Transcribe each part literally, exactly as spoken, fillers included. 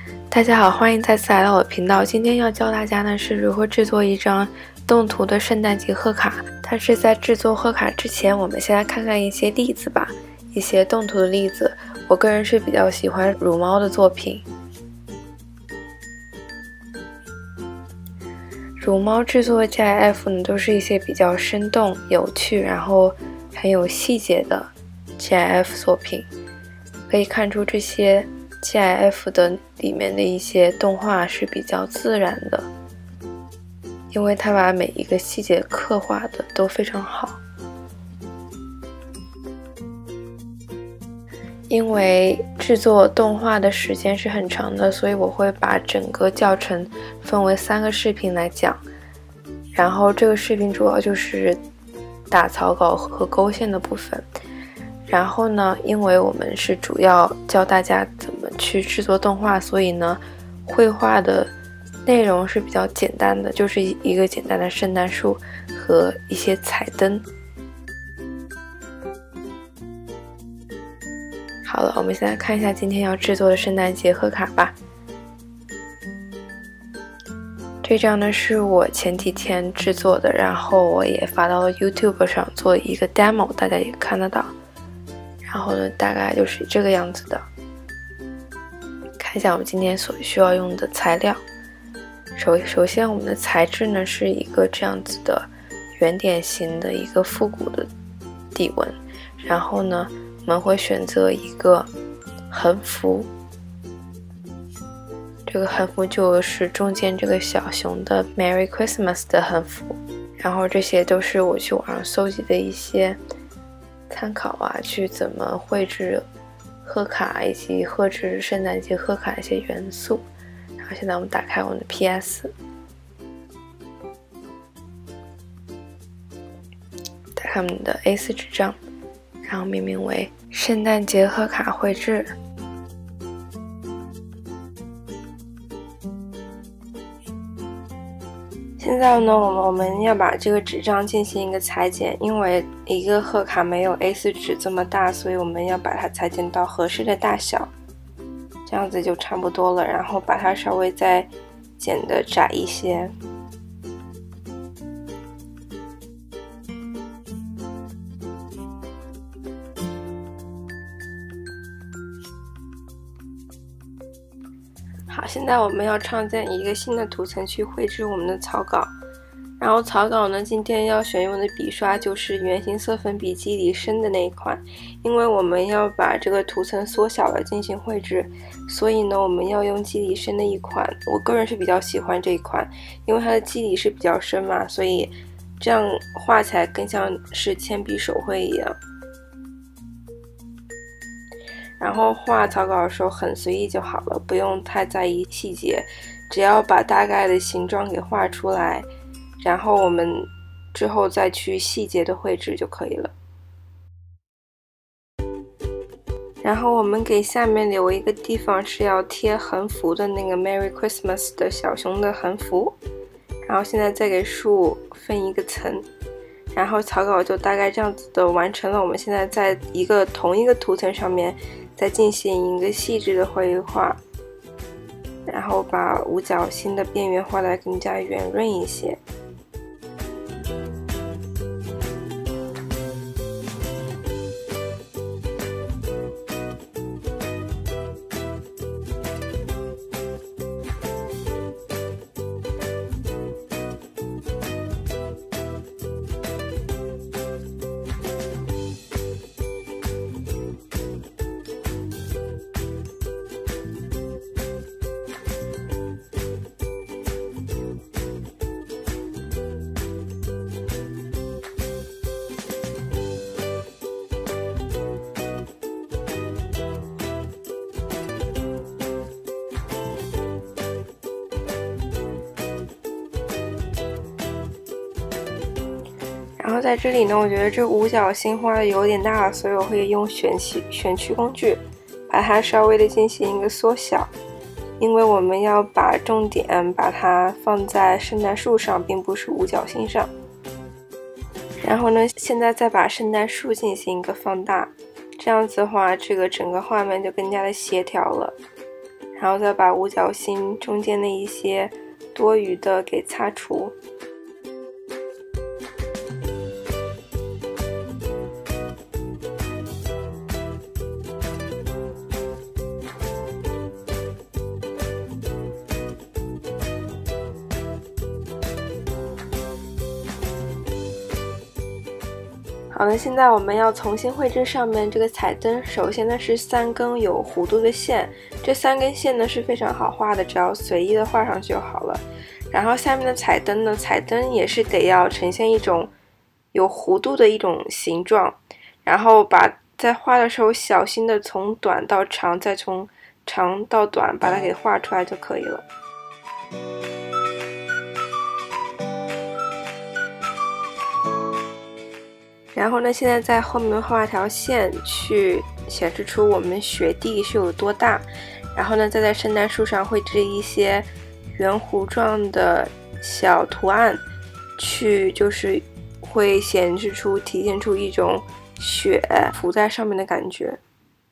大家好，欢迎再次来到我的频道。今天要教大家呢是如何制作一张动图的圣诞节贺卡。但是在制作贺卡之前，我们先来看看一些例子吧，一些动图的例子。我个人是比较喜欢乳猫的作品。乳猫制作的 G I F 呢，都是一些比较生动、有趣，然后很有细节的 G I F 作品。可以看出这些 G I F 的里面的一些动画是比较自然的，因为它把每一个细节刻画的都非常好。因为制作动画的时间是很长的，所以我会把整个教程分为三个视频来讲。然后这个视频主要就是打草稿和勾线的部分。然后呢，因为我们是主要教大家怎么去制作动画，所以呢，绘画的内容是比较简单的，就是一个简单的圣诞树和一些彩灯。好了，我们先来看一下今天要制作的圣诞节贺卡吧。这张呢是我前几天制作的，然后我也发到了 YouTube 上做一个 demo， 大家也看得到。然后呢，大概就是这个样子的。看一下我们今天所需要用的材料。首首先，我们的材质呢是一个这样子的圆点形的一个复古的底纹。然后呢，我们会选择一个横幅。这个横幅就是中间这个小熊的 Merry Christmas 的横幅。然后这些都是我去网上搜集的一些参考啊，去怎么绘制贺卡以及绘制圣诞节贺卡一些元素。然后现在我们打开我们的 P S， 打开我们的 A 四 纸张，然后命名为圣诞节贺卡绘制。现在呢，我们我们要把这个纸张进行一个裁剪，因为一个贺卡没有 A 四 纸这么大，所以我们要把它裁剪到合适的大小，这样子就差不多了。然后把它稍微再剪得窄一些。好，现在我们要创建一个新的图层去绘制我们的草稿。然后草稿呢，今天要选用的笔刷就是圆形色粉笔肌理深的那一款，因为我们要把这个图层缩小了进行绘制，所以呢，我们要用肌理深的一款。我个人是比较喜欢这一款，因为它的肌理是比较深嘛，所以这样画起来更像是铅笔手绘一样。然后画草稿的时候很随意就好了，不用太在意细节，只要把大概的形状给画出来，然后我们之后再去细节的绘制就可以了。然后我们给下面留一个地方是要贴横幅的那个 Merry Christmas 的小熊的横幅，然后现在再给树分一个层。然后草稿就大概这样子的完成了。我们现在在一个同一个图层上面再进行一个细致的绘画，然后把五角星的边缘画得更加圆润一些。然后在这里呢，我觉得这五角星画的有点大，所以我会用选区选区工具把它稍微的进行一个缩小，因为我们要把重点把它放在圣诞树上，并不是五角星上。然后呢，现在再把圣诞树进行一个放大，这样子的话，这个整个画面就更加的协调了。 然后再把五角星中间的一些多余的给擦除。好了，现在我们要重新绘制上面这个彩灯。首先呢是三根有弧度的线，这三根线呢是非常好画的，只要随意的画上去就好了。然后下面的彩灯呢，彩灯也是得要呈现一种有弧度的一种形状，然后把在画的时候小心的从短到长，再从长到短把它给画出来就可以了。然后呢，现在在后面画条线，去显示出我们雪地是有多大。然后呢，再在圣诞树上绘制一些圆弧状的小图案，去就是会显示出、体现出一种雪浮在上面的感觉。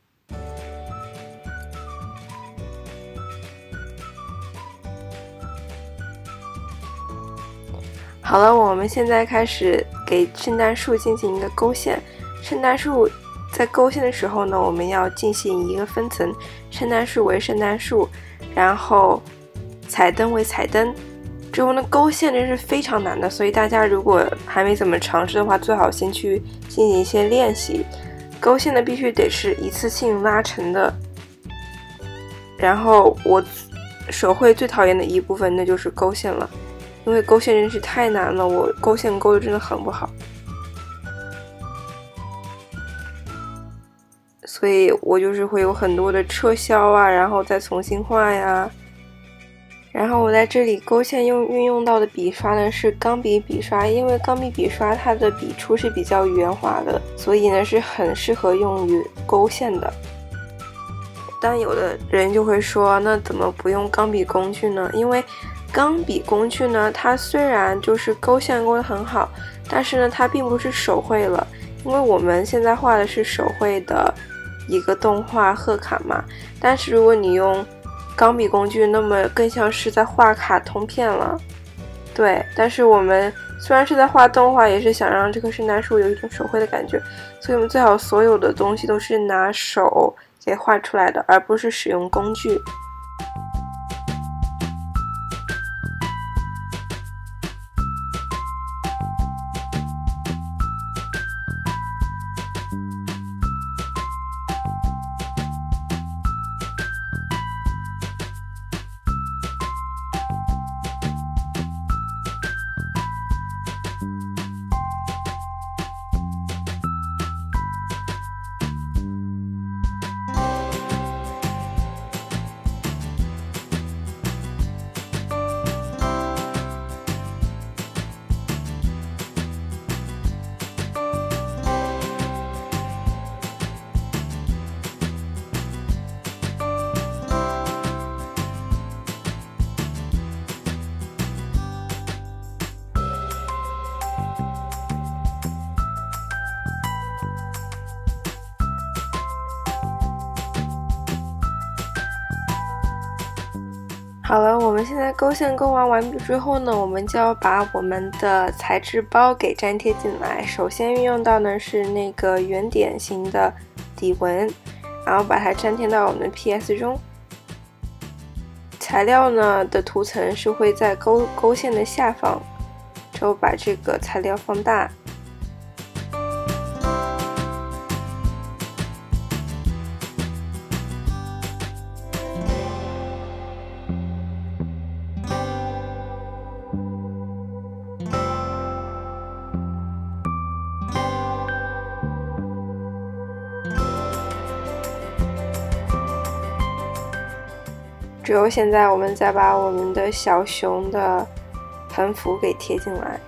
好了，我们现在开始给圣诞树进行一个勾线。圣诞树在勾线的时候呢，我们要进行一个分层，圣诞树为圣诞树，然后彩灯为彩灯。之后呢，勾线这是非常难的，所以大家如果还没怎么尝试的话，最好先去进行一些练习。勾线呢必须得是一次性拉成的。然后我手绘最讨厌的一部分那就是勾线了。因为勾线真是太难了，我勾线勾的真的很不好，所以我就是会有很多的撤销啊，然后再重新画呀。然后我在这里勾线用运用到的笔刷呢是钢笔笔刷，因为钢笔笔刷它的笔触是比较圆滑的，所以呢是很适合用于勾线的。但有的人就会说，那怎么不用钢笔工具呢？因为钢笔工具呢，它虽然就是勾线勾得很好，但是呢，它并不是手绘了，因为我们现在画的是手绘的一个动画贺卡嘛。但是如果你用钢笔工具，那么更像是在画卡通片了。对，但是我们虽然是在画动画，也是想让这棵圣诞树有一种手绘的感觉，所以我们最好所有的东西都是拿手给画出来的，而不是使用工具。好了，我们现在勾线勾完完毕之后呢，我们就要把我们的材质包给粘贴进来。首先运用到呢是那个圆点形的底纹，然后把它粘贴到我们的 P S 中。材料呢的涂层是会在勾勾线的下方，之后把这个材料放大。之后现在我们再把我们的小熊的横幅给贴进来。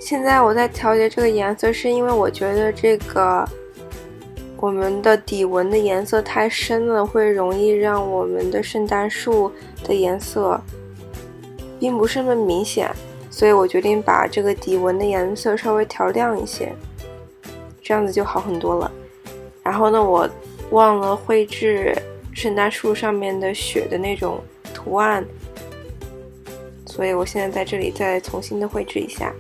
现在我在调节这个颜色，是因为我觉得这个我们的底纹的颜色太深了，会容易让我们的圣诞树的颜色并不是那么明显，所以我决定把这个底纹的颜色稍微调亮一些，这样子就好很多了。然后呢，我忘了绘制圣诞树上面的雪的那种图案，所以我现在在这里再重新的绘制一下。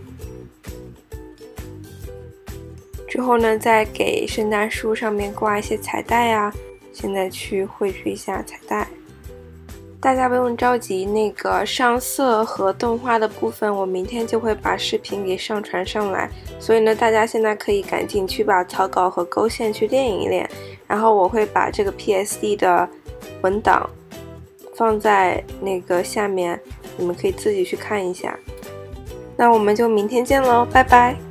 之后呢，再给圣诞树上面挂一些彩带啊，现在去绘制一下彩带。大家不用着急，那个上色和动画的部分，我明天就会把视频给上传上来，所以呢，大家现在可以赶紧去把草稿和勾线去练一练，然后我会把这个 P S D 的文档放在那个下面，你们可以自己去看一下。那我们就明天见喽，拜拜。